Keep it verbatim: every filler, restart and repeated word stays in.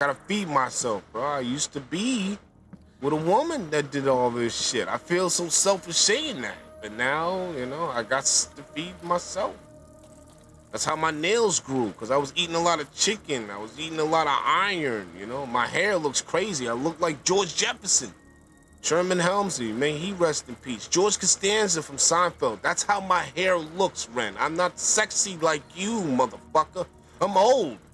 Gotta feed myself, bro. I used to be with a woman that did all this shit. I feel so selfish saying that. But now, you know, I got to feed myself. That's how my nails grew, because I was eating a lot of chicken. I was eating a lot of iron, you know. My hair looks crazy. I look like George Jefferson. Sherman Helmsley, may he rest in peace. George Costanza from Seinfeld. That's how my hair looks, Ren. I'm not sexy like you, motherfucker. I'm old.